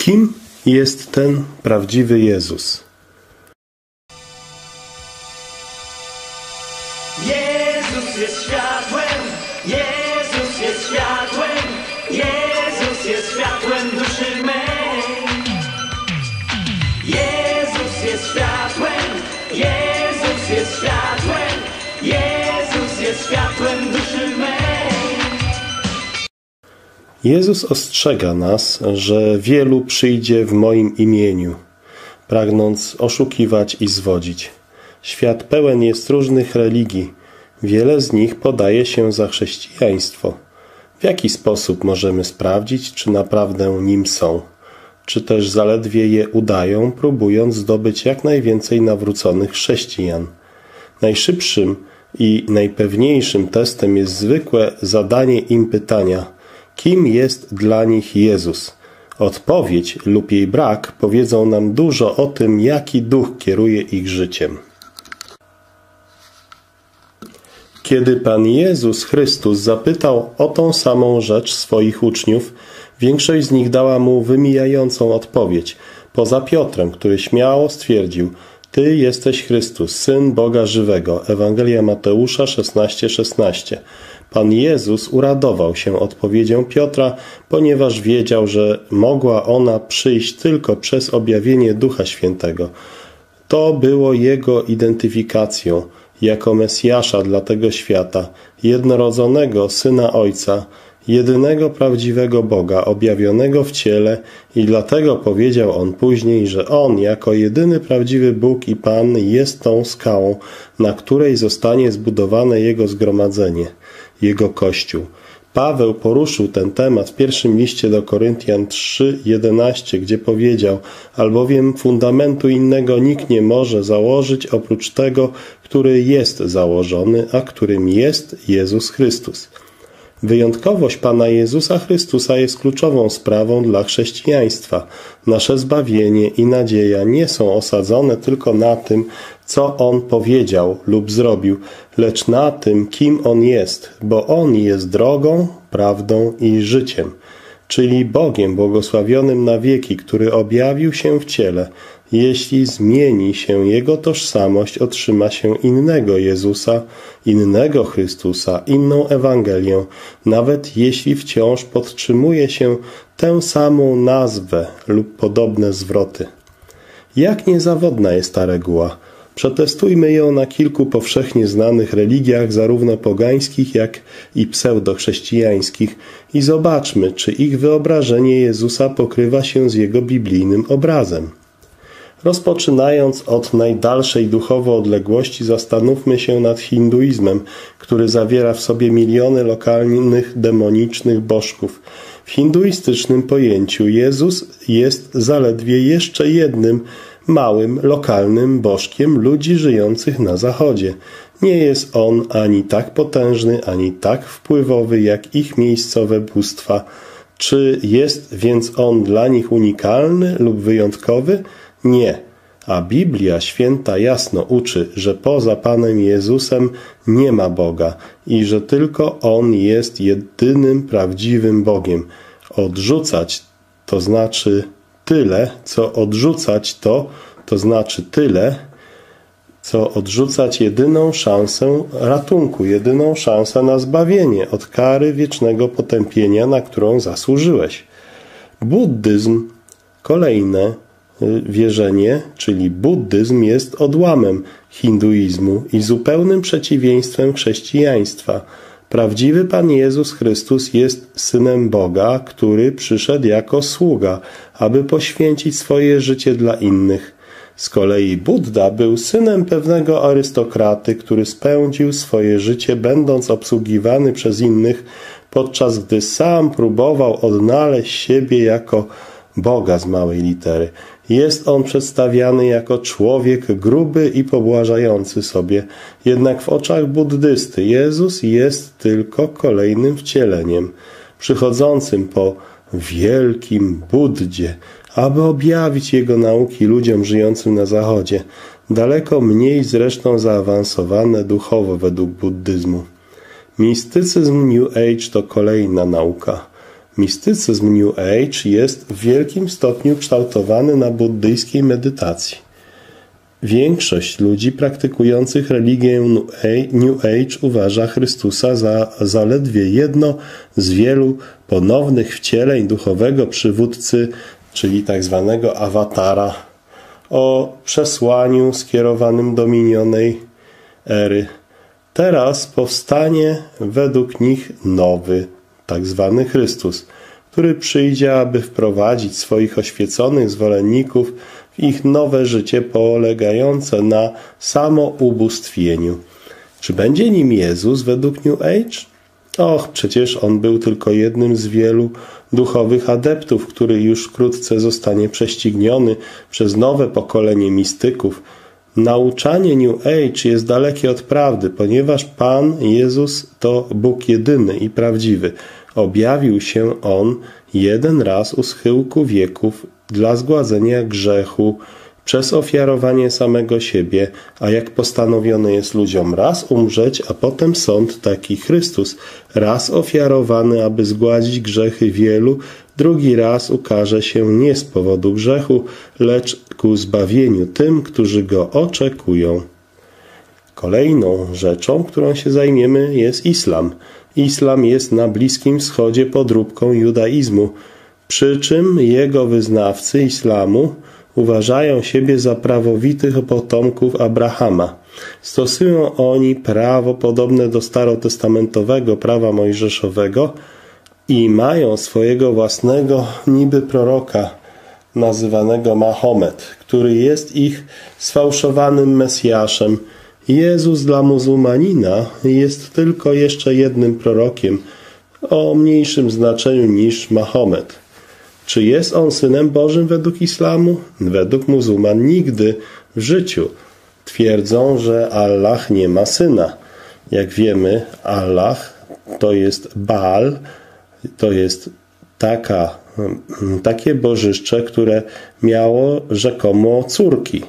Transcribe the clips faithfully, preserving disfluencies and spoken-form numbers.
Kim jest ten prawdziwy Jezus? Jezus jest światłem, Jezus jest światłem, Jezus jest światłem duszy mej. Jezus jest światłem, Jezus jest światłem, Jezus jest światłem duszy mej. Jezus ostrzega nas, że wielu przyjdzie w moim imieniu, pragnąc oszukiwać i zwodzić. Świat pełen jest różnych religii. Wiele z nich podaje się za chrześcijaństwo. W jaki sposób możemy sprawdzić, czy naprawdę nim są? Czy też zaledwie je udają, próbując zdobyć jak najwięcej nawróconych chrześcijan? Najszybszym i najpewniejszym testem jest zwykłe zadanie im pytania: kim jest dla nich Jezus? Odpowiedź lub jej brak powiedzą nam dużo o tym, jaki duch kieruje ich życiem. Kiedy Pan Jezus Chrystus zapytał o tą samą rzecz swoich uczniów, większość z nich dała mu wymijającą odpowiedź, poza Piotrem, który śmiało stwierdził: Ty jesteś Chrystus, Syn Boga żywego. Ewangelia Mateusza szesnaście szesnaście. Pan Jezus uradował się odpowiedzią Piotra, ponieważ wiedział, że mogła ona przyjść tylko przez objawienie Ducha Świętego. To było jego identyfikacją jako Mesjasza dla tego świata, jednorodzonego Syna Ojca, jedynego prawdziwego Boga, objawionego w ciele, i dlatego powiedział on później, że On, jako jedyny prawdziwy Bóg i Pan, jest tą skałą, na której zostanie zbudowane Jego zgromadzenie, Jego Kościół. Paweł poruszył ten temat w pierwszym liście do Koryntian trzy jedenaście, gdzie powiedział: albowiem fundamentu innego nikt nie może założyć oprócz tego, który jest założony, a którym jest Jezus Chrystus. Wyjątkowość Pana Jezusa Chrystusa jest kluczową sprawą dla chrześcijaństwa. Nasze zbawienie i nadzieja nie są osadzone tylko na tym, co On powiedział lub zrobił, lecz na tym, kim On jest, bo On jest drogą, prawdą i życiem, czyli Bogiem błogosławionym na wieki, który objawił się w ciele. Jeśli zmieni się Jego tożsamość, otrzyma się innego Jezusa, innego Chrystusa, inną Ewangelię, nawet jeśli wciąż podtrzymuje się tę samą nazwę lub podobne zwroty. Jak niezawodna jest ta reguła? Przetestujmy ją na kilku powszechnie znanych religiach, zarówno pogańskich, jak i pseudochrześcijańskich, i zobaczmy, czy ich wyobrażenie Jezusa pokrywa się z Jego biblijnym obrazem. Rozpoczynając od najdalszej duchowo odległości, zastanówmy się nad hinduizmem, który zawiera w sobie miliony lokalnych demonicznych bożków. W hinduistycznym pojęciu Jezus jest zaledwie jeszcze jednym małym, lokalnym bożkiem ludzi żyjących na zachodzie. Nie jest on ani tak potężny, ani tak wpływowy jak ich miejscowe bóstwa. Czy jest więc on dla nich unikalny lub wyjątkowy? Nie. A Biblia Święta jasno uczy, że poza Panem Jezusem nie ma Boga i że tylko On jest jedynym prawdziwym Bogiem. Odrzucać to znaczy tyle, co odrzucać to, to znaczy tyle, co odrzucać jedyną szansę ratunku, jedyną szansę na zbawienie od kary wiecznego potępienia, na którą zasłużyłeś. Buddyzm, kolejne wierzenie, czyli buddyzm, jest odłamem hinduizmu i zupełnym przeciwieństwem chrześcijaństwa. Prawdziwy Pan Jezus Chrystus jest Synem Boga, który przyszedł jako sługa, aby poświęcić swoje życie dla innych. Z kolei Budda był synem pewnego arystokraty, który spędził swoje życie będąc obsługiwany przez innych, podczas gdy sam próbował odnaleźć siebie jako Boga z małej litery. Jest on przedstawiany jako człowiek gruby i pobłażający sobie, jednak w oczach buddysty Jezus jest tylko kolejnym wcieleniem, przychodzącym po wielkim Buddzie, aby objawić jego nauki ludziom żyjącym na zachodzie, daleko mniej zresztą zaawansowane duchowo według buddyzmu. Mistycyzm New Age to kolejna nauka. Mistycyzm New Age jest w wielkim stopniu kształtowany na buddyjskiej medytacji. Większość ludzi praktykujących religię New Age uważa Chrystusa za zaledwie jedno z wielu ponownych wcieleń duchowego przywódcy, czyli tak zwanego awatara, o przesłaniu skierowanym do minionej ery. Teraz powstanie według nich nowy, tak zwany Chrystus, który przyjdzie, aby wprowadzić swoich oświeconych zwolenników w ich nowe życie polegające na samoubóstwieniu. Czy będzie nim Jezus według New Age? Och, przecież on był tylko jednym z wielu duchowych adeptów, który już wkrótce zostanie prześcigniony przez nowe pokolenie mistyków. Nauczanie New Age jest dalekie od prawdy, ponieważ Pan Jezus to Bóg jedyny i prawdziwy. Objawił się On jeden raz u schyłku wieków dla zgładzenia grzechu przez ofiarowanie samego siebie, a jak postanowione jest ludziom raz umrzeć, a potem sąd, taki Chrystus, raz ofiarowany, aby zgładzić grzechy wielu, drugi raz ukaże się nie z powodu grzechu, lecz ku zbawieniu tym, którzy go oczekują. Kolejną rzeczą, którą się zajmiemy, jest islam. Islam jest na Bliskim Wschodzie podróbką judaizmu, przy czym jego wyznawcy islamu uważają siebie za prawowitych potomków Abrahama. Stosują oni prawo podobne do starotestamentowego prawa mojżeszowego i mają swojego własnego niby proroka, nazywanego Mahomet, który jest ich sfałszowanym Mesjaszem. Jezus dla muzułmanina jest tylko jeszcze jednym prorokiem o mniejszym znaczeniu niż Mahomet. Czy jest on Synem Bożym według islamu? Według muzułman nigdy w życiu. Twierdzą, że Allah nie ma syna. Jak wiemy, Allah to jest Baal, to jest taka, takie bożyszcze, które miało rzekomo córki.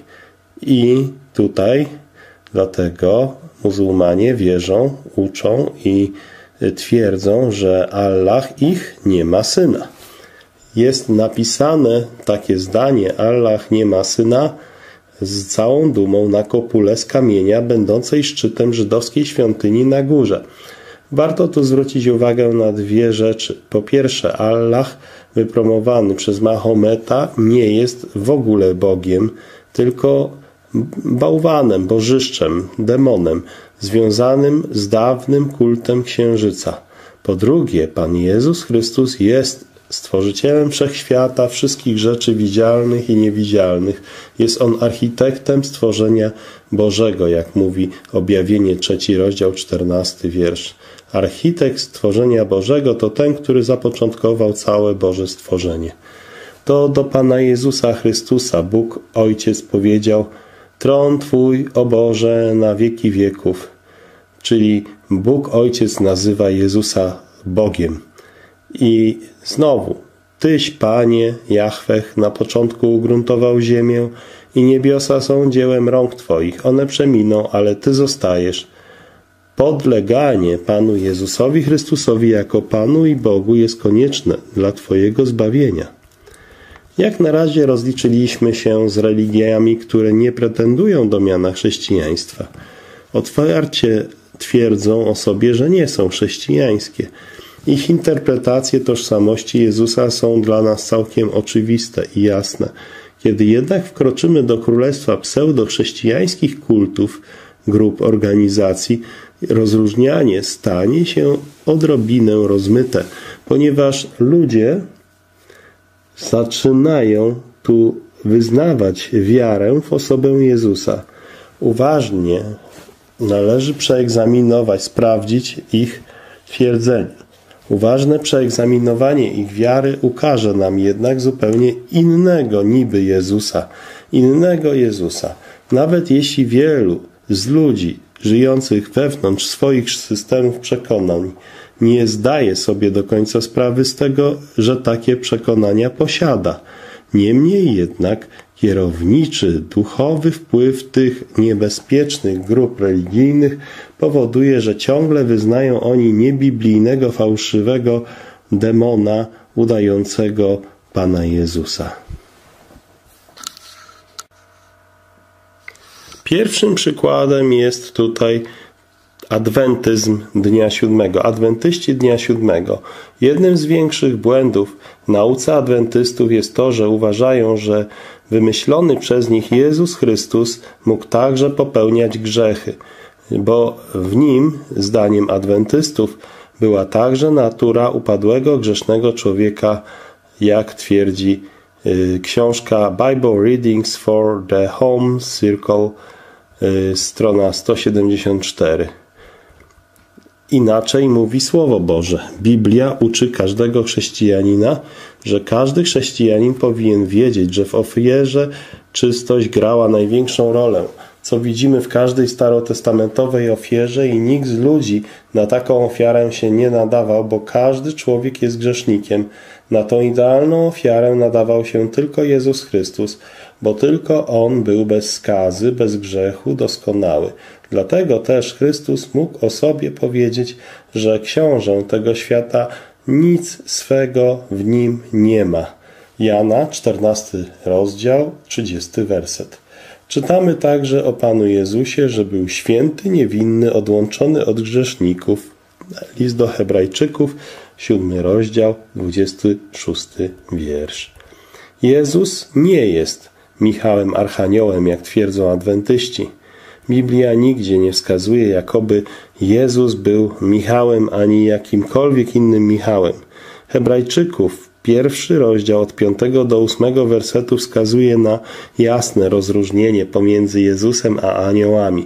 I tutaj dlatego muzułmanie wierzą, uczą i twierdzą, że Allah ich nie ma syna. Jest napisane takie zdanie: Allah nie ma syna, z całą dumą na kopule z kamienia, będącej szczytem żydowskiej świątyni na górze. Warto tu zwrócić uwagę na dwie rzeczy. Po pierwsze, Allah wypromowany przez Mahometa nie jest w ogóle Bogiem, tylko bałwanem, bożyszczem, demonem, związanym z dawnym kultem księżyca. Po drugie, Pan Jezus Chrystus jest Stworzycielem wszechświata, wszystkich rzeczy widzialnych i niewidzialnych. Jest On architektem stworzenia Bożego, jak mówi Objawienie, trzeci rozdział, czternasty wiersz. Architekt stworzenia Bożego to ten, który zapoczątkował całe Boże stworzenie. To do Pana Jezusa Chrystusa Bóg Ojciec powiedział: Tron Twój, o Boże, na wieki wieków. Czyli Bóg Ojciec nazywa Jezusa Bogiem. I znowu, Tyś, Panie, Jahweh, na początku ugruntował ziemię i niebiosa są dziełem rąk Twoich. One przeminą, ale Ty zostajesz. Podleganie Panu Jezusowi Chrystusowi jako Panu i Bogu jest konieczne dla Twojego zbawienia. Jak na razie rozliczyliśmy się z religiami, które nie pretendują do miana chrześcijaństwa. Otwarcie twierdzą o sobie, że nie są chrześcijańskie. Ich interpretacje tożsamości Jezusa są dla nas całkiem oczywiste i jasne. Kiedy jednak wkroczymy do królestwa pseudochrześcijańskich kultów, grup, organizacji, rozróżnianie stanie się odrobinę rozmyte, ponieważ ludzie zaczynają tu wyznawać wiarę w osobę Jezusa. Uważnie należy przeegzaminować, sprawdzić ich twierdzenia. Uważne przeegzaminowanie ich wiary ukaże nam jednak zupełnie innego niby Jezusa, innego Jezusa. Nawet jeśli wielu z ludzi żyjących wewnątrz swoich systemów przekonań nie zdaje sobie do końca sprawy z tego, że takie przekonania posiada. Niemniej jednak kierowniczy, duchowy wpływ tych niebezpiecznych grup religijnych powoduje, że ciągle wyznają oni niebiblijnego, fałszywego demona udającego Pana Jezusa. Pierwszym przykładem jest tutaj adwentyzm dnia siódmego, adwentyści dnia siódmego. Jednym z większych błędów w nauce adwentystów jest to, że uważają, że wymyślony przez nich Jezus Chrystus mógł także popełniać grzechy, bo w Nim, zdaniem adwentystów, była także natura upadłego, grzesznego człowieka, jak twierdzi y, książka Bible Readings for the Home Circle, y, strona sto siedemdziesiąt cztery. Inaczej mówi Słowo Boże. Biblia uczy każdego chrześcijanina, że każdy chrześcijanin powinien wiedzieć, że w ofierze czystość grała największą rolę, co widzimy w każdej starotestamentowej ofierze, i nikt z ludzi na taką ofiarę się nie nadawał, bo każdy człowiek jest grzesznikiem. Na tą idealną ofiarę nadawał się tylko Jezus Chrystus, bo tylko On był bez skazy, bez grzechu, doskonały. Dlatego też Chrystus mógł o sobie powiedzieć, że książę tego świata nic swego w nim nie ma. Jana, czternasty rozdział, trzydziesty werset. Czytamy także o Panu Jezusie, że był święty, niewinny, odłączony od grzeszników. List do Hebrajczyków, siódmy rozdział, dwudziesty szósty wiersz. Jezus nie jest Michałem Archaniołem, jak twierdzą adwentyści. Biblia nigdzie nie wskazuje, jakoby Jezus był Michałem ani jakimkolwiek innym Michałem. Hebrajczyków, pierwszy rozdział od piątego do ósmego wersetu wskazuje na jasne rozróżnienie pomiędzy Jezusem a aniołami.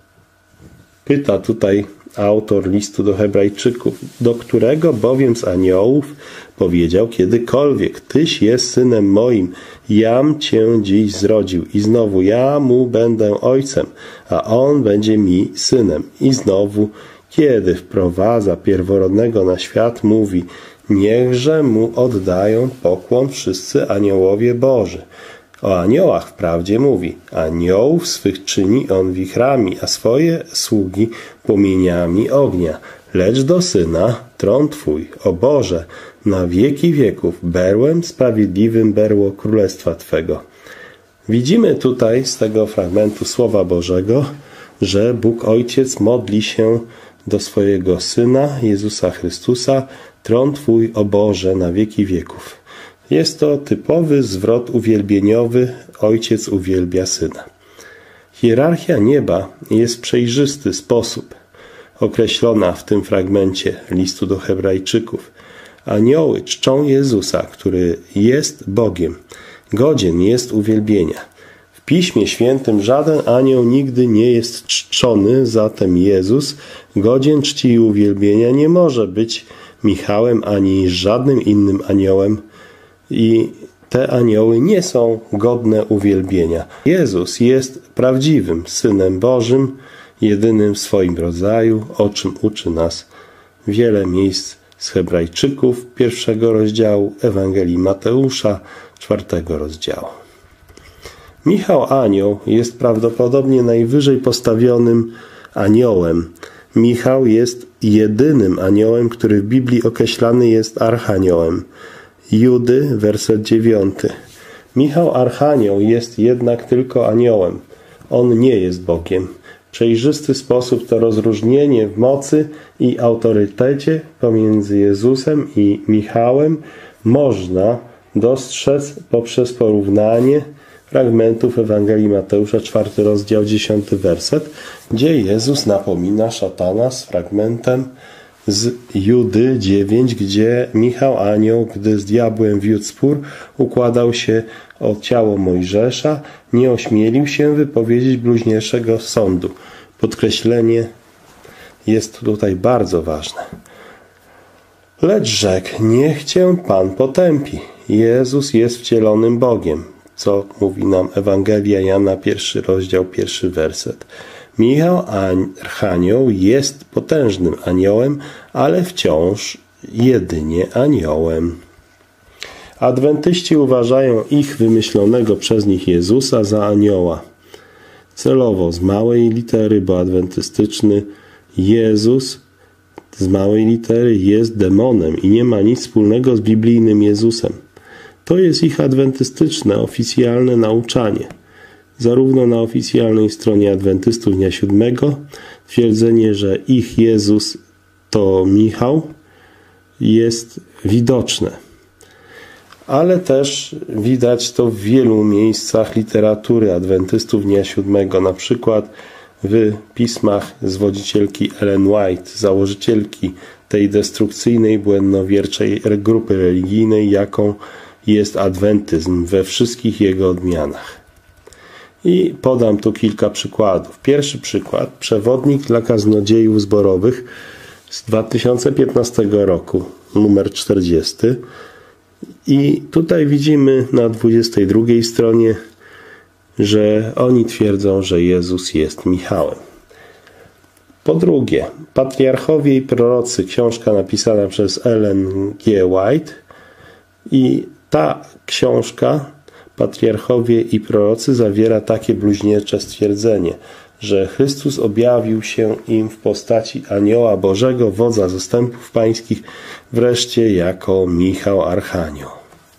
Pyta tutaj autor listu do Hebrajczyków, do którego bowiem z aniołów powiedział kiedykolwiek: Tyś jest synem moim, jam cię dziś zrodził i znowu ja mu będę ojcem, a on będzie mi synem. I znowu, kiedy wprowadza pierworodnego na świat, mówi: niechże mu oddają pokłon wszyscy aniołowie Boży. O aniołach wprawdzie mówi: aniołów swych czyni on wichrami, a swoje sługi płomieniami ognia. Lecz do Syna tron Twój, o Boże, na wieki wieków, berłem sprawiedliwym berło królestwa Twego. Widzimy tutaj z tego fragmentu Słowa Bożego, że Bóg Ojciec modli się do swojego Syna, Jezusa Chrystusa: tron Twój, o Boże, na wieki wieków. Jest to typowy zwrot uwielbieniowy. Ojciec uwielbia Syna. Hierarchia nieba jest w przejrzysty sposób określona w tym fragmencie listu do Hebrajczyków. Anioły czczą Jezusa, który jest Bogiem. Godzien jest uwielbienia. W Piśmie Świętym żaden anioł nigdy nie jest czczony, zatem Jezus, godzien czci i uwielbienia, nie może być Michałem ani żadnym innym aniołem, i te anioły nie są godne uwielbienia. Jezus jest prawdziwym Synem Bożym, jedynym w swoim rodzaju, o czym uczy nas wiele miejsc z Hebrajczyków, pierwszego rozdziału, Ewangelii Mateusza, czwartego rozdziału. Michał Anioł jest prawdopodobnie najwyżej postawionym aniołem. Michał jest jedynym aniołem, który w Biblii określany jest archaniołem. Judy, werset dziewiąty. Michał Archanioł jest jednak tylko aniołem. On nie jest Bogiem. W przejrzysty sposób to rozróżnienie w mocy i autorytecie pomiędzy Jezusem i Michałem można dostrzec poprzez porównanie fragmentów Ewangelii Mateusza, czwarty rozdział, dziesiąty werset, gdzie Jezus napomina szatana z fragmentem z Judy dziewięć, gdzie Michał Anioł, gdy z diabłem wiódł spór, układał się o ciało Mojżesza, nie ośmielił się wypowiedzieć bluźnierczego sądu. Podkreślenie jest tutaj bardzo ważne. Lecz rzekł: niech cię Pan potępi. Jezus jest wcielonym Bogiem, co mówi nam Ewangelia Jana, pierwszy rozdział, pierwszy werset. Michał Archanioł jest potężnym aniołem, ale wciąż jedynie aniołem. Adwentyści uważają ich wymyślonego przez nich Jezusa za anioła. Celowo z małej litery, bo adwentystyczny Jezus z małej litery jest demonem i nie ma nic wspólnego z biblijnym Jezusem. To jest ich adwentystyczne, oficjalne nauczanie. Zarówno na oficjalnej stronie adwentystów dnia siódmego twierdzenie, że ich Jezus to Michał, jest widoczne. Ale też widać to w wielu miejscach literatury adwentystów dnia siódmego, na przykład w pismach zwodzicielki Ellen White, założycielki tej destrukcyjnej, błędnowierczej grupy religijnej, jaką jest adwentyzm we wszystkich jego odmianach. I podam tu kilka przykładów. Pierwszy przykład, przewodnik dla kaznodziejów zborowych z dwa tysiące piętnastego roku, numer czterdziesty. I tutaj widzimy na dwudziestej drugiej stronie, że oni twierdzą, że Jezus jest Michałem. Po drugie, Patriarchowie i prorocy, książka napisana przez Ellen G. White. I ta książka, Patriarchowie i prorocy, zawiera takie bluźniercze stwierdzenie, że Chrystus objawił się im w postaci anioła Bożego, wodza zastępów pańskich, wreszcie jako Michał Archanioł.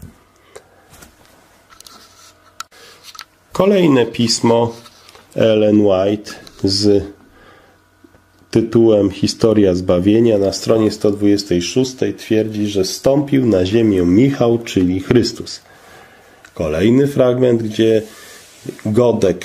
Kolejne pismo Ellen White z tytułem Historia zbawienia na stronie sto dwudziestej szóstej twierdzi, że zstąpił na ziemię Michał, czyli Chrystus. Kolejny fragment, gdzie Godek,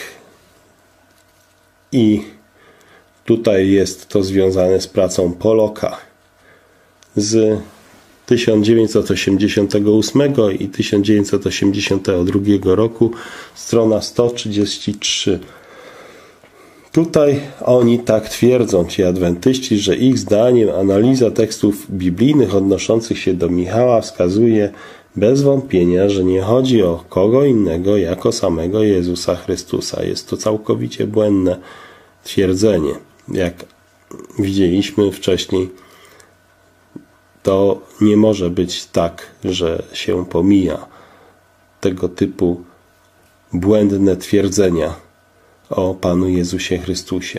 i tutaj jest to związane z pracą Polloka z tysiąc dziewięćset osiemdziesiątego ósmego i tysiąc dziewięćset osiemdziesiątego drugiego roku, strona sto trzydzieści trzy. Tutaj oni tak twierdzą, ci adwentyści, że ich zdaniem analiza tekstów biblijnych odnoszących się do Michała wskazuje bez wątpienia, że nie chodzi o kogo innego jako samego Jezusa Chrystusa. Jest to całkowicie błędne twierdzenie. Jak widzieliśmy wcześniej, to nie może być tak, że się pomija tego typu błędne twierdzenia o Panu Jezusie Chrystusie.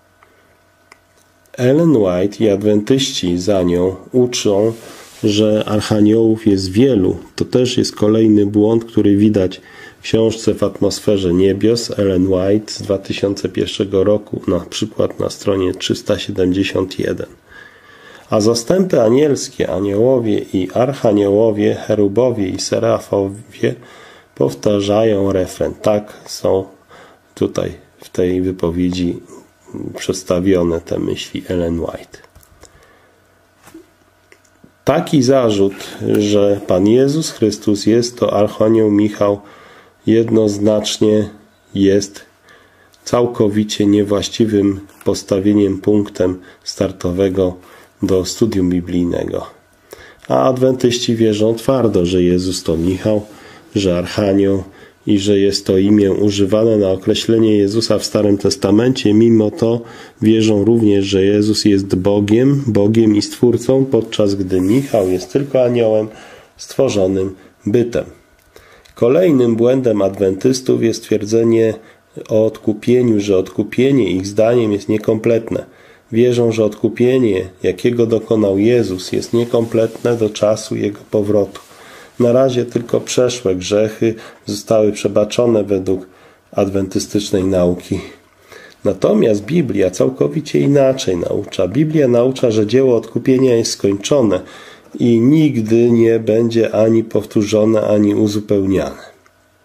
Ellen White i adwentyści za nią uczą, że archaniołów jest wielu. To też jest kolejny błąd, który widać w książce W atmosferze niebios Ellen White z dwa tysiące pierwszego roku, na przykład na stronie trzysta siedemdziesiąt jeden. A zastępy anielskie, aniołowie i archaniołowie, cherubowie i serafowie powtarzają refren. Tak są tutaj w tej wypowiedzi przedstawione te myśli Ellen White. Taki zarzut, że Pan Jezus Chrystus jest to archanioł Michał, jednoznacznie jest całkowicie niewłaściwym postawieniem punktem startowego do studium biblijnego. A adwentyści wierzą twardo, że Jezus to Michał, że archanioł i że jest to imię używane na określenie Jezusa w Starym Testamencie. Mimo to wierzą również, że Jezus jest Bogiem, Bogiem i Stwórcą, podczas gdy Michał jest tylko aniołem stworzonym bytem. Kolejnym błędem adwentystów jest twierdzenie o odkupieniu, że odkupienie ich zdaniem jest niekompletne. Wierzą, że odkupienie, jakiego dokonał Jezus, jest niekompletne do czasu Jego powrotu. Na razie tylko przeszłe grzechy zostały przebaczone według adwentystycznej nauki. Natomiast Biblia całkowicie inaczej naucza. Biblia naucza, że dzieło odkupienia jest skończone i nigdy nie będzie ani powtórzone, ani uzupełniane.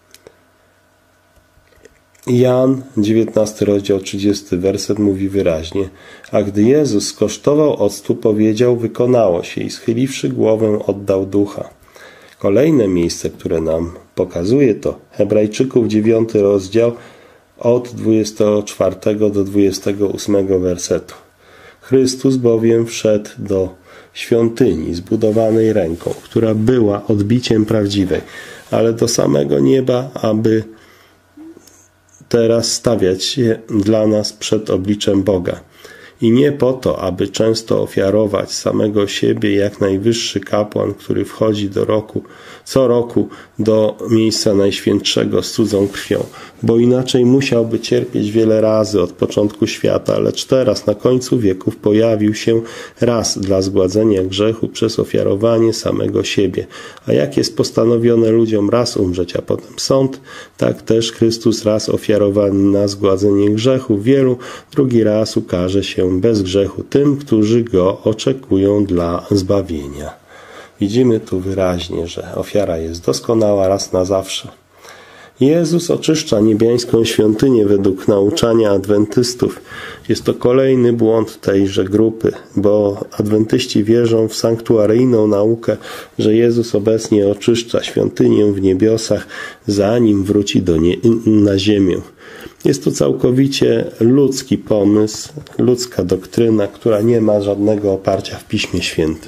Jan, dziewiętnasty rozdział, trzydziesty werset mówi wyraźnie: a gdy Jezus skosztował octu, powiedział: wykonało się, i schyliwszy głowę oddał ducha. Kolejne miejsce, które nam pokazuje to Hebrajczyków, dziewiąty rozdział, od dwudziestego czwartego do dwudziestego ósmego wersetu. Chrystus bowiem wszedł do świątyni zbudowanej ręką, która była odbiciem prawdziwej, ale do samego nieba, aby teraz stawiać się dla nas przed obliczem Boga. I nie po to, aby często ofiarować samego siebie jak najwyższy kapłan, który wchodzi do roku, co roku do miejsca najświętszego z cudzą krwią, bo inaczej musiałby cierpieć wiele razy od początku świata, lecz teraz na końcu wieków pojawił się raz dla zgładzenia grzechu przez ofiarowanie samego siebie. A jak jest postanowione ludziom raz umrzeć, a potem sąd, tak też Chrystus raz ofiarowany na zgładzenie grzechu wielu, drugi raz ukaże się bez grzechu tym, którzy Go oczekują dla zbawienia. Widzimy tu wyraźnie, że ofiara jest doskonała raz na zawsze. Jezus oczyszcza niebiańską świątynię według nauczania adwentystów. Jest to kolejny błąd tejże grupy, bo adwentyści wierzą w sanktuaryjną naukę, że Jezus obecnie oczyszcza świątynię w niebiosach, zanim wróci do nie, na ziemię. Jest to całkowicie ludzki pomysł, ludzka doktryna, która nie ma żadnego oparcia w Piśmie Świętym.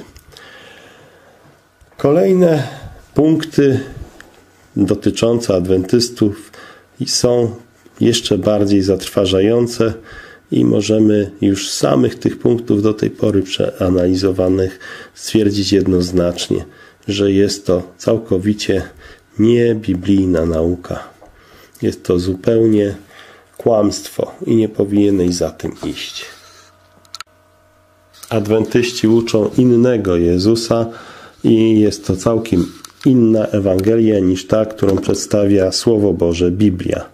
Kolejne punkty dotyczące adwentystów są jeszcze bardziej zatrważające i możemy już z samych tych punktów do tej pory przeanalizowanych stwierdzić jednoznacznie, że jest to całkowicie niebiblijna nauka. Jest to zupełnie kłamstwo i nie powinieneś za tym iść. Adwentyści uczą innego Jezusa i jest to całkiem inna Ewangelia niż ta, którą przedstawia Słowo Boże, Biblia.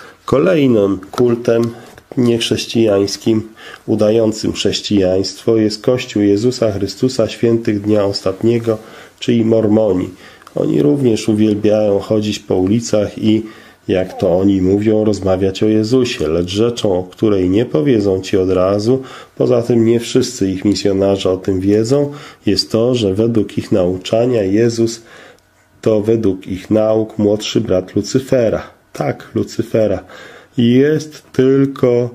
Kolejnym kultem niechrześcijańskim, udającym chrześcijaństwo jest Kościół Jezusa Chrystusa Świętych Dnia Ostatniego, czyli Mormoni. Oni również uwielbiają chodzić po ulicach i, jak to oni mówią, rozmawiać o Jezusie, lecz rzeczą, o której nie powiedzą Ci od razu, poza tym nie wszyscy ich misjonarze o tym wiedzą, jest to, że według ich nauczania Jezus to według ich nauk młodszy brat Lucyfera. Tak, Lucyfera. I jest tylko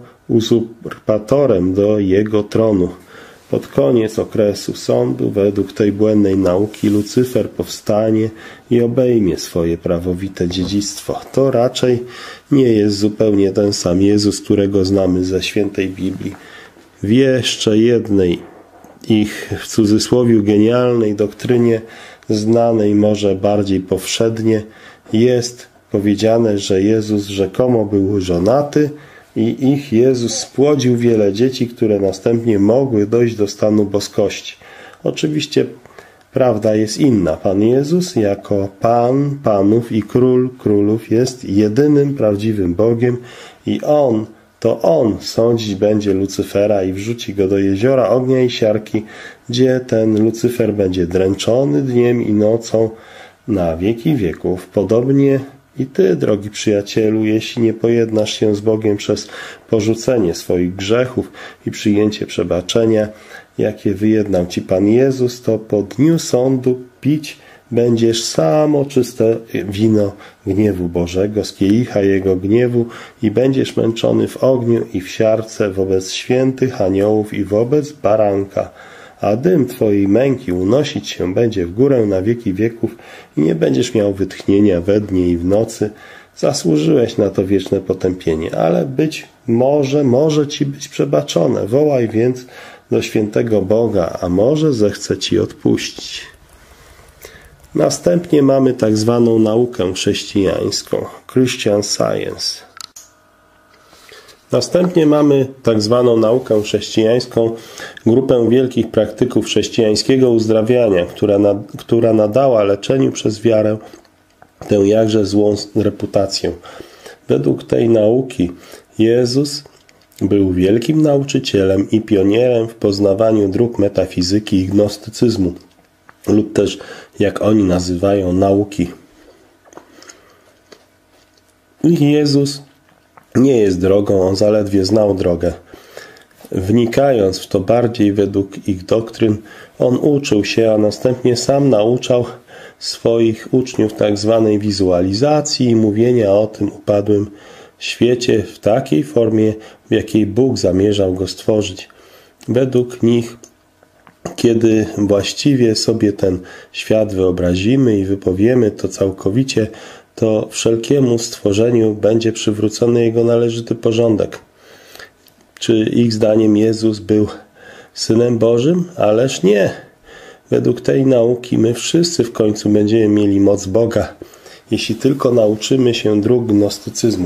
uzurpatorem do jego tronu. Pod koniec okresu sądu, według tej błędnej nauki, Lucyfer powstanie i obejmie swoje prawowite dziedzictwo. To raczej nie jest zupełnie ten sam Jezus, którego znamy ze świętej Biblii. W jeszcze jednej ich, w cudzysłowiu, genialnej doktrynie, znanej może bardziej powszednie, jest powiedziane, że Jezus rzekomo był żonaty i ich Jezus spłodził wiele dzieci, które następnie mogły dojść do stanu boskości. Oczywiście prawda jest inna. Pan Jezus jako Pan Panów i Król Królów jest jedynym prawdziwym Bogiem i On, to On sądzić będzie Lucyfera i wrzuci go do jeziora ognia i siarki, gdzie ten Lucyfer będzie dręczony dniem i nocą na wieki wieków. Podobnie i Ty, drogi przyjacielu, jeśli nie pojednasz się z Bogiem przez porzucenie swoich grzechów i przyjęcie przebaczenia, jakie wyjednał Ci Pan Jezus, to po dniu sądu pić będziesz samo czyste wino gniewu Bożego, z kielicha Jego gniewu i będziesz męczony w ogniu i w siarce wobec świętych aniołów i wobec baranka. A dym Twojej męki unosić się będzie w górę na wieki wieków i nie będziesz miał wytchnienia we dnie i w nocy. Zasłużyłeś na to wieczne potępienie, ale być może, może Ci być przebaczone. Wołaj więc do świętego Boga, a może zechce Ci odpuścić. Następnie mamy tak zwaną naukę chrześcijańską, Christian Science. Następnie mamy tak zwaną naukę chrześcijańską, grupę wielkich praktyków chrześcijańskiego uzdrawiania, która, nad, która nadała leczeniu przez wiarę tę jakże złą reputację. Według tej nauki Jezus był wielkim nauczycielem i pionierem w poznawaniu dróg metafizyki i gnostycyzmu, lub też, jak oni nazywają, nauki. I Jezus nie jest drogą, on zaledwie znał drogę. Wnikając w to bardziej według ich doktryn, on uczył się, a następnie sam nauczał swoich uczniów tak zwanej wizualizacji i mówienia o tym upadłym świecie w takiej formie, w jakiej Bóg zamierzał go stworzyć. Według nich, kiedy właściwie sobie ten świat wyobrazimy i wypowiemy to całkowicie, to wszelkiemu stworzeniu będzie przywrócony jego należyty porządek. Czy ich zdaniem Jezus był Synem Bożym? Ależ nie. Według tej nauki my wszyscy w końcu będziemy mieli moc Boga, jeśli tylko nauczymy się dróg gnostycyzmu.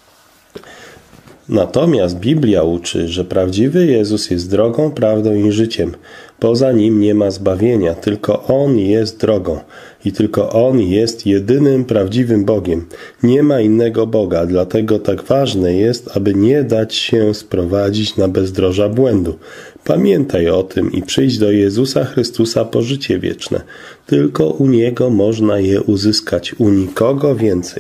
Natomiast Biblia uczy, że prawdziwy Jezus jest drogą, prawdą i życiem. Poza Nim nie ma zbawienia, tylko On jest drogą i tylko On jest jedynym prawdziwym Bogiem. Nie ma innego Boga, dlatego tak ważne jest, aby nie dać się sprowadzić na bezdroża błędu. Pamiętaj o tym i przyjdź do Jezusa Chrystusa po życie wieczne. Tylko u Niego można je uzyskać, u nikogo więcej.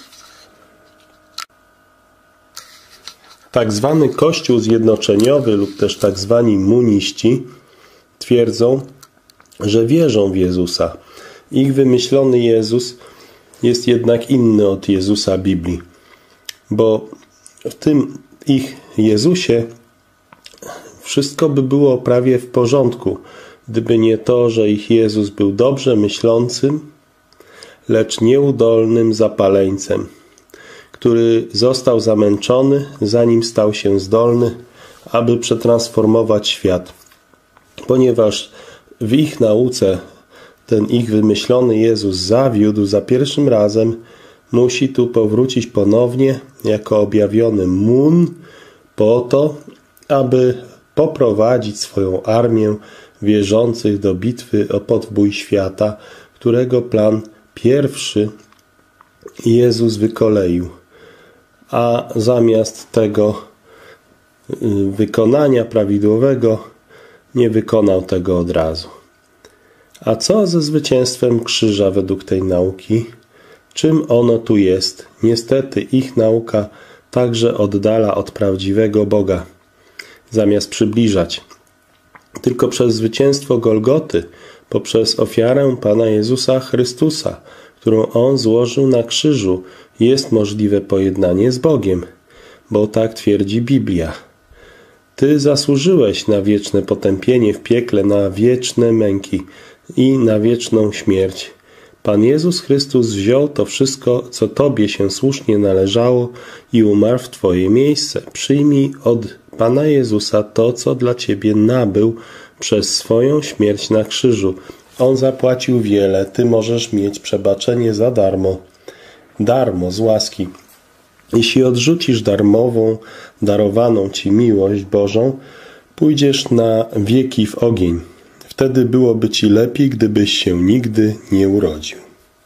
Tak zwany Kościół zjednoczeniowy lub też tak zwani muniści twierdzą, że wierzą w Jezusa. Ich wymyślony Jezus jest jednak inny od Jezusa Biblii, bo w tym ich Jezusie wszystko by było prawie w porządku, gdyby nie to, że ich Jezus był dobrze myślącym, lecz nieudolnym zapaleńcem, który został zamęczony, zanim stał się zdolny, aby przetransformować świat. Ponieważ w ich nauce ten ich wymyślony Jezus zawiódł za pierwszym razem, musi tu powrócić ponownie jako objawiony mun po to, aby poprowadzić swoją armię wierzących do bitwy o podbój świata, którego plan pierwszy Jezus wykoleił. A zamiast tego wykonania prawidłowego nie wykonał tego od razu. A co ze zwycięstwem krzyża według tej nauki? Czym ono tu jest? Niestety ich nauka także oddala od prawdziwego Boga, zamiast przybliżać. Tylko przez zwycięstwo Golgoty, poprzez ofiarę Pana Jezusa Chrystusa, którą On złożył na krzyżu, jest możliwe pojednanie z Bogiem, bo tak twierdzi Biblia. Ty zasłużyłeś na wieczne potępienie w piekle, na wieczne męki i na wieczną śmierć. Pan Jezus Chrystus wziął to wszystko, co Tobie się słusznie należało i umarł w Twoje miejsce. Przyjmij od Pana Jezusa to, co dla Ciebie nabył przez swoją śmierć na krzyżu. On zapłacił wiele, Ty możesz mieć przebaczenie za darmo. Darmo, z łaski. Jeśli odrzucisz darmową, darowaną Ci miłość Bożą, pójdziesz na wieki w ogień. Wtedy byłoby Ci lepiej, gdybyś się nigdy nie urodził.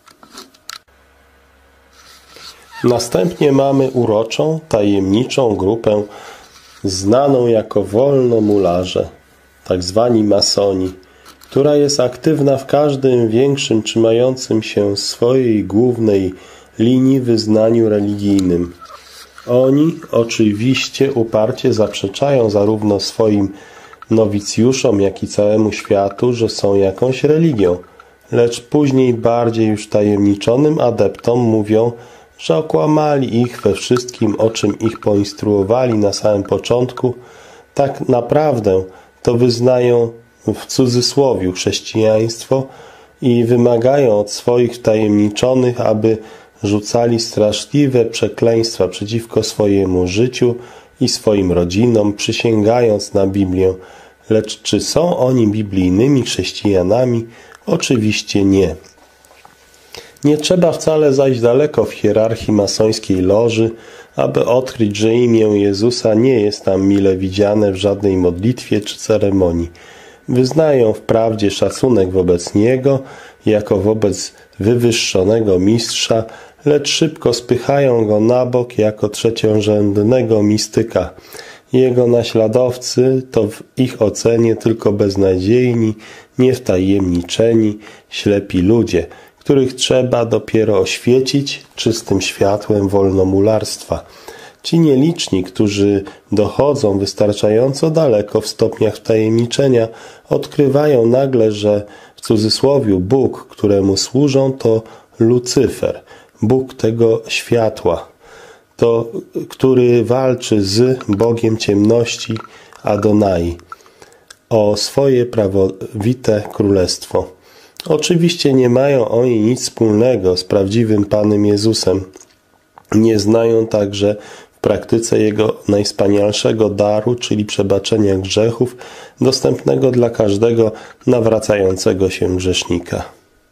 Następnie mamy uroczą, tajemniczą grupę znaną jako wolnomularze, tak zwani masoni, która jest aktywna w każdym większym, trzymającym się swojej głównej linii wyznaniu religijnym. Oni oczywiście uparcie zaprzeczają zarówno swoim nowicjuszom, jak i całemu światu, że są jakąś religią, lecz później bardziej już tajemniczonym adeptom mówią, że okłamali ich we wszystkim, o czym ich poinstruowali na samym początku. Tak naprawdę to wyznają w cudzysłowiu chrześcijaństwo i wymagają od swoich wtajemniczonych, aby rzucali straszliwe przekleństwa przeciwko swojemu życiu i swoim rodzinom, przysięgając na Biblię. Lecz czy są oni biblijnymi chrześcijanami? Oczywiście nie. Nie trzeba wcale zajść daleko w hierarchii masońskiej loży, aby odkryć, że imię Jezusa nie jest tam mile widziane w żadnej modlitwie czy ceremonii. Wyznają wprawdzie szacunek wobec Niego, jako wobec wywyższonego mistrza, lecz szybko spychają Go na bok jako trzeciorzędnego mistyka. Jego naśladowcy to w ich ocenie tylko beznadziejni, niewtajemniczeni, ślepi ludzie, których trzeba dopiero oświecić czystym światłem wolnomularstwa. Ci nieliczni, którzy dochodzą wystarczająco daleko w stopniach wtajemniczenia, odkrywają nagle, że w cudzysłowiu Bóg, któremu służą, to Lucyfer, Bóg tego światła, to, który walczy z Bogiem ciemności Adonai o swoje prawowite królestwo. Oczywiście nie mają oni nic wspólnego z prawdziwym Panem Jezusem. Nie znają także w w praktyce Jego najwspanialszego daru, czyli przebaczenia grzechów, dostępnego dla każdego nawracającego się grzesznika.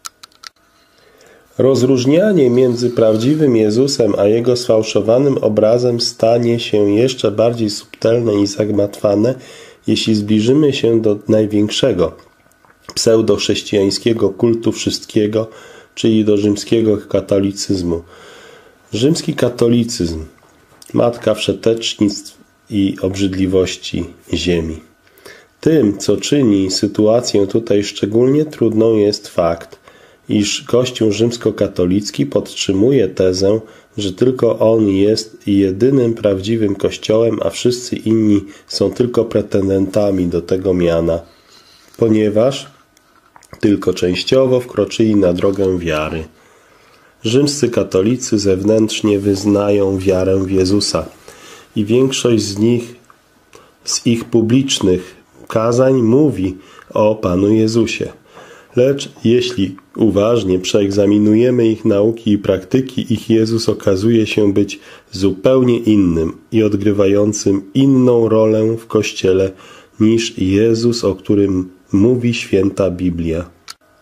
Rozróżnianie między prawdziwym Jezusem a Jego sfałszowanym obrazem stanie się jeszcze bardziej subtelne i zagmatwane, jeśli zbliżymy się do największego pseudochrześcijańskiego kultu wszystkiego, czyli do rzymskiego katolicyzmu. Rzymski katolicyzm, matka wszetecznictw i obrzydliwości ziemi. Tym, co czyni sytuację tutaj szczególnie trudną, jest fakt, iż Kościół rzymskokatolicki podtrzymuje tezę, że tylko on jest jedynym prawdziwym Kościołem, a wszyscy inni są tylko pretendentami do tego miana, ponieważ tylko częściowo wkroczyli na drogę wiary. Rzymscy katolicy zewnętrznie wyznają wiarę w Jezusa i większość z nich, z ich publicznych kazań mówi o Panu Jezusie. Lecz jeśli uważnie przeegzaminujemy ich nauki i praktyki, ich Jezus okazuje się być zupełnie innym i odgrywającym inną rolę w Kościele niż Jezus, o którym mówi święta Biblia.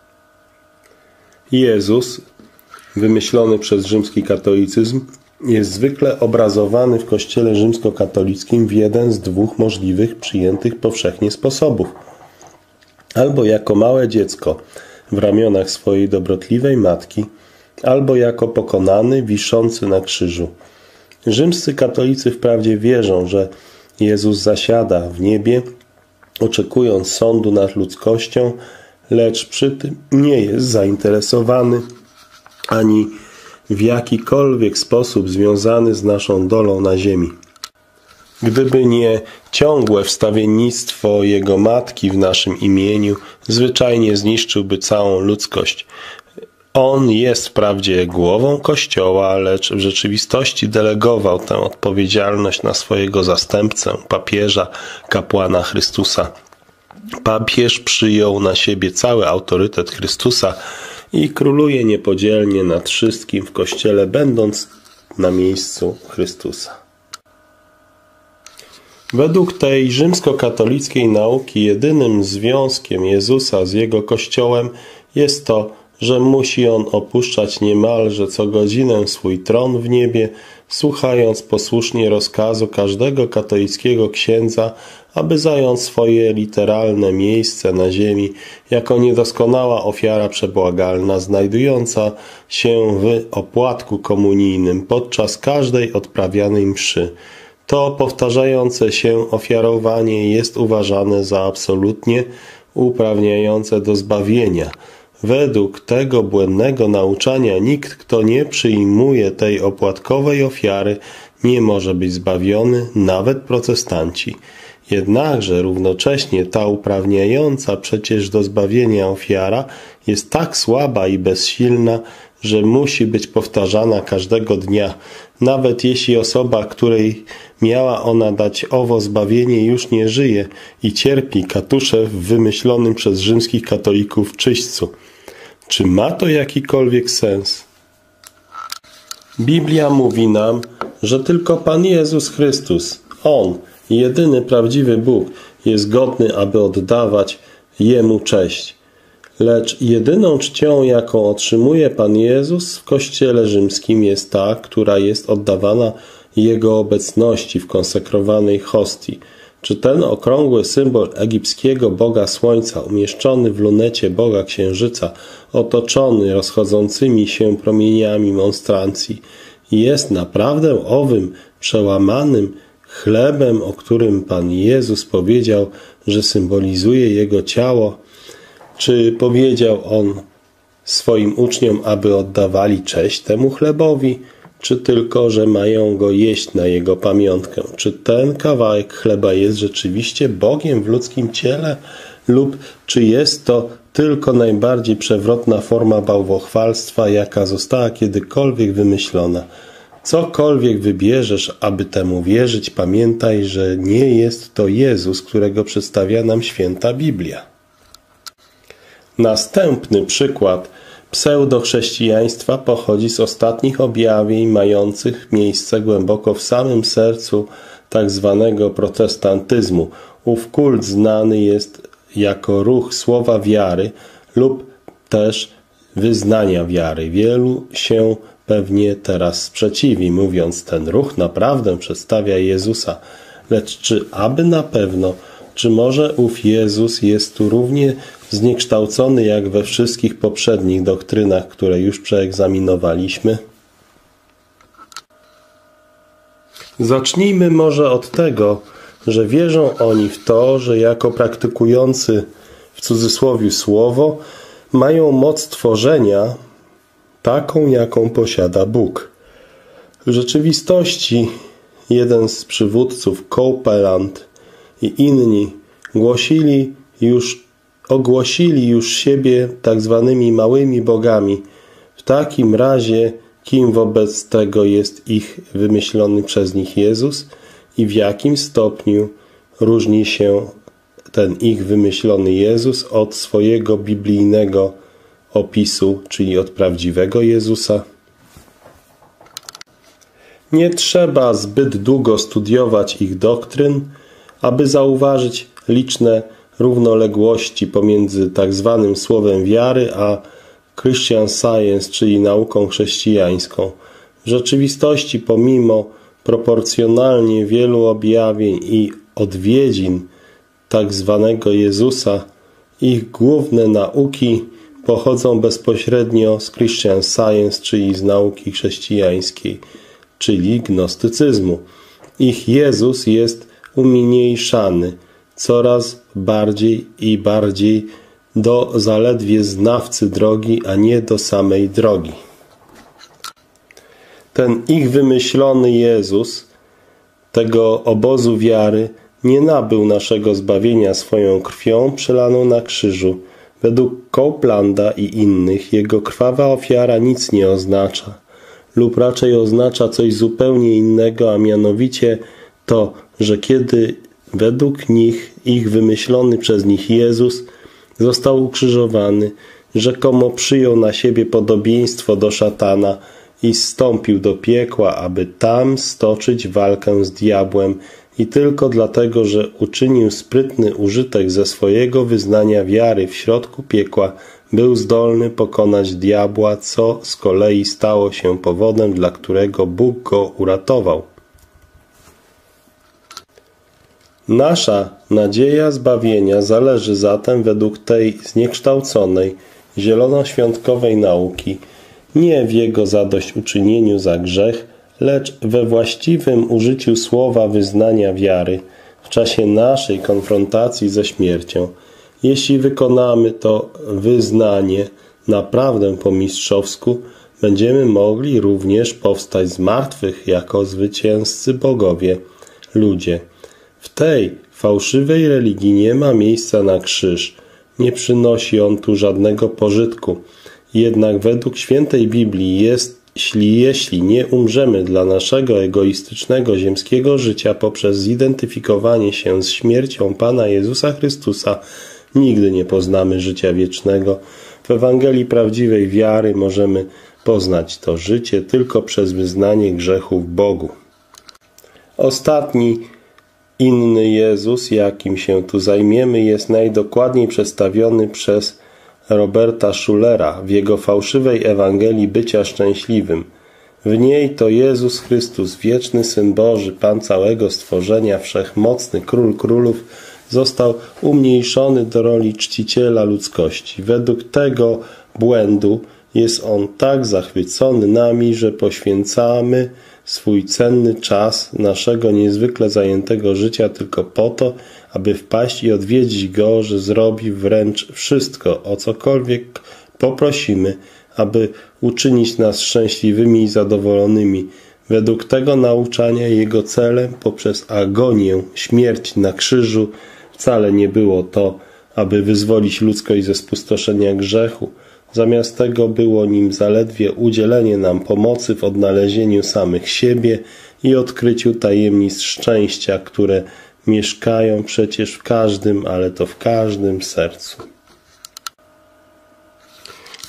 Jezus, wymyślony przez rzymski katolicyzm, jest zwykle obrazowany w Kościele rzymskokatolickim w jeden z dwóch możliwych przyjętych powszechnie sposobów. Albo jako małe dziecko w ramionach swojej dobrotliwej matki, albo jako pokonany, wiszący na krzyżu. Rzymscy katolicy wprawdzie wierzą, że Jezus zasiada w niebie, oczekując sądu nad ludzkością, lecz przy tym nie jest zainteresowany ani w jakikolwiek sposób związany z naszą dolą na ziemi. Gdyby nie ciągłe wstawiennictwo Jego matki w naszym imieniu, zwyczajnie zniszczyłby całą ludzkość. On jest wprawdzie głową Kościoła, lecz w rzeczywistości delegował tę odpowiedzialność na swojego zastępcę, papieża, kapłana Chrystusa. Papież przyjął na siebie cały autorytet Chrystusa i króluje niepodzielnie nad wszystkim w Kościele, będąc na miejscu Chrystusa. Według tej rzymskokatolickiej nauki jedynym związkiem Jezusa z Jego Kościołem jest to, że musi On opuszczać niemalże co godzinę swój tron w niebie, słuchając posłusznie rozkazu każdego katolickiego księdza, aby zająć swoje literalne miejsce na ziemi jako niedoskonała ofiara przebłagalna, znajdująca się w opłatku komunijnym podczas każdej odprawianej mszy. To powtarzające się ofiarowanie jest uważane za absolutnie uprawniające do zbawienia. Według tego błędnego nauczania nikt, kto nie przyjmuje tej opłatkowej ofiary, nie może być zbawiony, nawet protestanci. Jednakże równocześnie ta uprawniająca przecież do zbawienia ofiara jest tak słaba i bezsilna, że musi być powtarzana każdego dnia, nawet jeśli osoba, której miała ona dać owo zbawienie, już nie żyje i cierpi katusze w wymyślonym przez rzymskich katolików czyśćcu. Czy ma to jakikolwiek sens? Biblia mówi nam, że tylko Pan Jezus Chrystus, On, jedyny prawdziwy Bóg, jest godny, aby oddawać Jemu cześć. Lecz jedyną czcią, jaką otrzymuje Pan Jezus w Kościele rzymskim, jest ta, która jest oddawana Jego obecności w konsekrowanej hostii. Czy ten okrągły symbol egipskiego Boga Słońca, umieszczony w lunecie Boga Księżyca, otoczony rozchodzącymi się promieniami monstrancji, jest naprawdę owym przełamanym chlebem, o którym Pan Jezus powiedział, że symbolizuje Jego ciało? Czy powiedział On swoim uczniom, aby oddawali cześć temu chlebowi, czy tylko, że mają go jeść na Jego pamiątkę? Czy ten kawałek chleba jest rzeczywiście Bogiem w ludzkim ciele, lub czy jest to tylko najbardziej przewrotna forma bałwochwalstwa, jaka została kiedykolwiek wymyślona? Cokolwiek wybierzesz, aby temu wierzyć, pamiętaj, że nie jest to Jezus, którego przedstawia nam święta Biblia. Następny przykład pseudochrześcijaństwa pochodzi z ostatnich objawień mających miejsce głęboko w samym sercu tak zwanego protestantyzmu. Ów kult znany jest jako ruch słowa wiary lub też wyznania wiary. Wielu się pewnie teraz sprzeciwi, mówiąc, ten ruch naprawdę przedstawia Jezusa. Lecz czy aby na pewno, czy może ów Jezus jest tu równie zniekształcony jak we wszystkich poprzednich doktrynach, które już przeegzaminowaliśmy? Zacznijmy może od tego, że wierzą oni w to, że jako praktykujący w cudzysłowie słowo mają moc tworzenia taką, jaką posiada Bóg. W rzeczywistości jeden z przywódców, Copeland i inni głosili już, ogłosili już siebie tak zwanymi małymi bogami. W takim razie kim wobec tego jest ich wymyślony przez nich Jezus i w jakim stopniu różni się ten ich wymyślony Jezus od swojego biblijnego opisu, czyli od prawdziwego Jezusa? Nie trzeba zbyt długo studiować ich doktryn, aby zauważyć liczne równoległości pomiędzy tak zwanym słowem wiary a Christian Science, czyli nauką chrześcijańską. W rzeczywistości, pomimo proporcjonalnie wielu objawień i odwiedzin tak zwanego Jezusa, ich główne nauki pochodzą bezpośrednio z Christian Science, czyli z nauki chrześcijańskiej, czyli gnostycyzmu. Ich Jezus jest umniejszany coraz bardziej i bardziej do zaledwie znawcy drogi, a nie do samej drogi. Ten ich wymyślony Jezus tego obozu wiary nie nabył naszego zbawienia swoją krwią przelaną na krzyżu. Według Copelanda i innych jego krwawa ofiara nic nie oznacza, lub raczej oznacza coś zupełnie innego, a mianowicie to, że kiedy według nich ich wymyślony przez nich Jezus został ukrzyżowany, rzekomo przyjął na siebie podobieństwo do szatana i zstąpił do piekła, aby tam stoczyć walkę z diabłem i tylko dlatego, że uczynił sprytny użytek ze swojego wyznania wiary w środku piekła, był zdolny pokonać diabła, co z kolei stało się powodem, dla którego Bóg go uratował. Nasza nadzieja zbawienia zależy zatem według tej zniekształconej, zielonoświątkowej nauki nie w jego zadośćuczynieniu za grzech, lecz we właściwym użyciu słowa wyznania wiary w czasie naszej konfrontacji ze śmiercią. Jeśli wykonamy to wyznanie naprawdę po mistrzowsku, będziemy mogli również powstać z martwych jako zwycięzcy bogowie, ludzie. W tej fałszywej religii nie ma miejsca na krzyż. Nie przynosi on tu żadnego pożytku. Jednak według świętej Biblii jest, jeśli, jeśli nie umrzemy dla naszego egoistycznego ziemskiego życia poprzez zidentyfikowanie się z śmiercią Pana Jezusa Chrystusa, nigdy nie poznamy życia wiecznego. W Ewangelii prawdziwej wiary możemy poznać to życie tylko przez wyznanie grzechów Bogu. Ostatni inny Jezus, jakim się tu zajmiemy, jest najdokładniej przedstawiony przez Roberta Schulera w jego fałszywej Ewangelii bycia szczęśliwym. W niej to Jezus Chrystus, wieczny Syn Boży, Pan całego stworzenia, wszechmocny Król Królów, został umniejszony do roli czciciela ludzkości. Według tego błędu jest on tak zachwycony nami, że poświęcamy swój cenny czas naszego niezwykle zajętego życia tylko po to, aby wpaść i odwiedzić Go, że zrobi wręcz wszystko, o cokolwiek poprosimy, aby uczynić nas szczęśliwymi i zadowolonymi. Według tego nauczania Jego celem poprzez agonię, śmierć na krzyżu wcale nie było to, aby wyzwolić ludzkość ze spustoszenia grzechu. Zamiast tego było nim zaledwie udzielenie nam pomocy w odnalezieniu samych siebie i odkryciu tajemnic szczęścia, które mieszkają przecież w każdym, ale to w każdym sercu.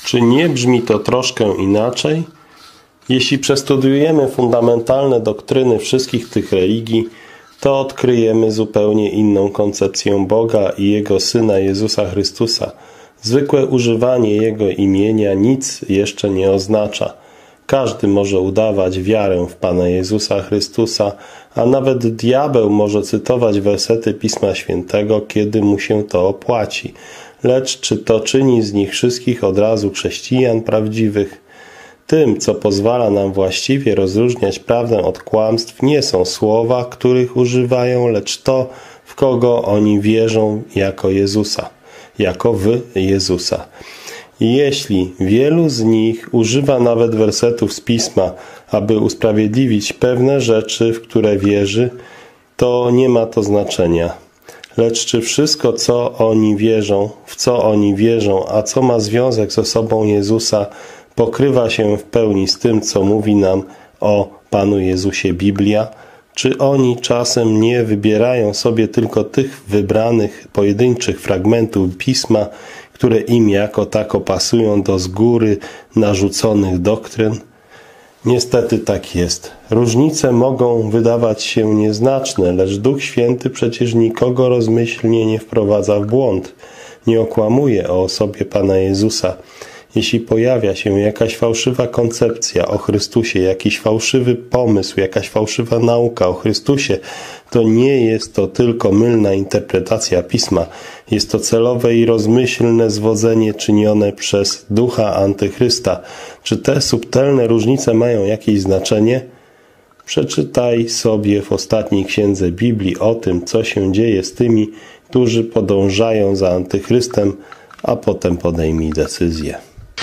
Czy nie brzmi to troszkę inaczej? Jeśli przestudiujemy fundamentalne doktryny wszystkich tych religii, to odkryjemy zupełnie inną koncepcję Boga i Jego Syna Jezusa Chrystusa. Zwykłe używanie Jego imienia nic jeszcze nie oznacza. Każdy może udawać wiarę w Pana Jezusa Chrystusa, a nawet diabeł może cytować wersety Pisma Świętego, kiedy mu się to opłaci. Lecz czy to czyni z nich wszystkich od razu chrześcijan prawdziwych? Tym, co pozwala nam właściwie rozróżniać prawdę od kłamstw, nie są słowa, których używają, lecz to, w kogo oni wierzą jako Jezusa, jako w Jezusa. I jeśli wielu z nich używa nawet wersetów z Pisma, aby usprawiedliwić pewne rzeczy, w które wierzy, to nie ma to znaczenia. Lecz czy wszystko, co oni wierzą, w co oni wierzą, a co ma związek z osobą Jezusa, pokrywa się w pełni z tym, co mówi nam o Panu Jezusie Biblia? Czy oni czasem nie wybierają sobie tylko tych wybranych, pojedynczych fragmentów Pisma, które im jako tako pasują do z góry narzuconych doktryn? Niestety tak jest. Różnice mogą wydawać się nieznaczne, lecz Duch Święty przecież nikogo rozmyślnie nie wprowadza w błąd. Nie okłamuje o osobie Pana Jezusa. Jeśli pojawia się jakaś fałszywa koncepcja o Chrystusie, jakiś fałszywy pomysł, jakaś fałszywa nauka o Chrystusie, to nie jest to tylko mylna interpretacja Pisma. Jest to celowe i rozmyślne zwodzenie czynione przez ducha Antychrysta. Czy te subtelne różnice mają jakieś znaczenie? Przeczytaj sobie w ostatniej księdze Biblii o tym, co się dzieje z tymi, którzy podążają za Antychrystem, a potem podejmij decyzję.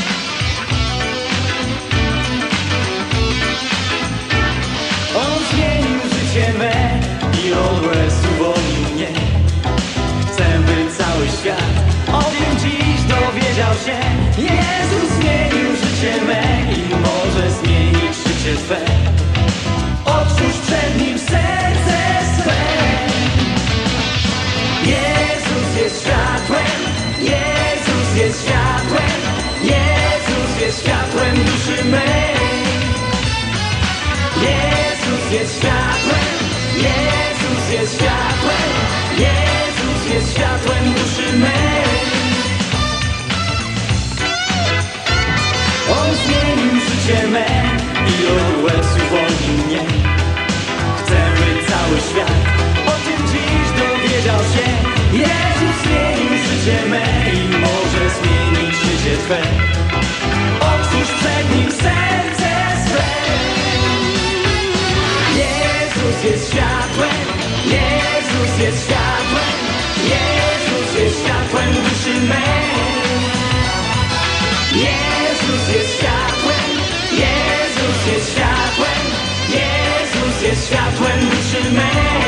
On zmienił życie me i od łez uwolnił mnie. Chcę, by cały świat o tym dziś dowiedział się. Jezus zmienił życie me i może zmienić życie twe. Otwórz przed Nim serce swe. Jezus jest światłem, Jezus jest światłem, Jezus jest światłem duszy mej. Jezus jest światłem, Jezus jest światłem, Jezus jest światłem duszy mej. On zmienił życie me i od łez uwolnił mnie. Chcę, by cały świat o tym dziś dowiedział się. Jezus zmienił życie me i może zmienić życie twe. Otwórz przed Nim serce swe. Jezus jest światłem, Jezus jest światłem, Jezus jest światłem duszy mej. Jezus jest światłem, Jezus jest światłem, Jezus jest światłem duszy mej.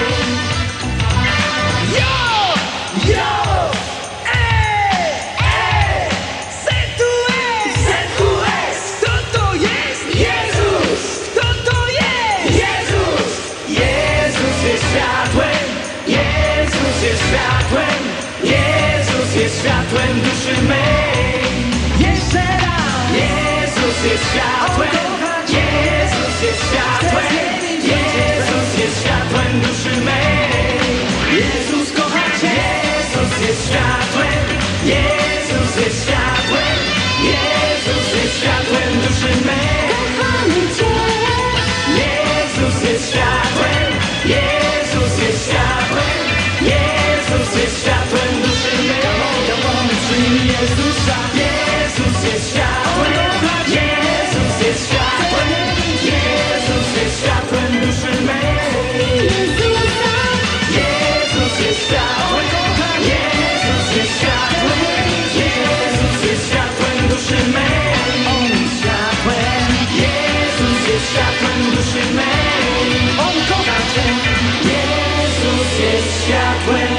Yo! Yo! Ej! Ej! Z U S! Kto to jest? Jezus! Kto to jest? Jezus! Jezus jest światłem, Jezus jest światłem, Jezus jest światłem duszy mej. Jeszcze raz! Jezus jest światłem, Jezus jest światłem, Jezus jest światłem duszy mej. Jezus kocha Cię, Jezus jest światłem, Jezus jest światłem, Jezus jest światłem duszy mej. Kochamy Cię. Jezus jest światłem, Jezus jest światłem, Jezus jest światłem duszy mej. Przyjmij Jezusa. Jezus jest światłem, Jezus jest światłem, Jezus jest światłem duszy mej. Jezus jest światłem, Jezus jest światłem, Jezus jest światłem duszy mej. On jest światłem, Jezus jest światłem duszy mej. On kocha Cię. Jezus jest światłem.